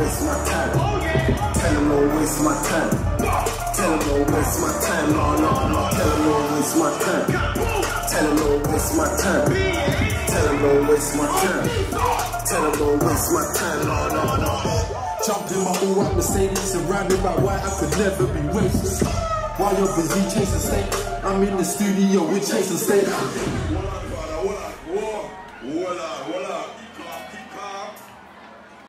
waste my time. Tell them don't waste my time. Tell them don't waste my time. No, no, no. Tell them don't waste my time. Tell them don't waste my time. Tell them don't waste my time. Tell them don't waste my time. No, no, no. Jumped in my all-white Mercedes, surrounded by white, I could never be wasted. While you're busy chasing state, I'm in the studio with chasing state.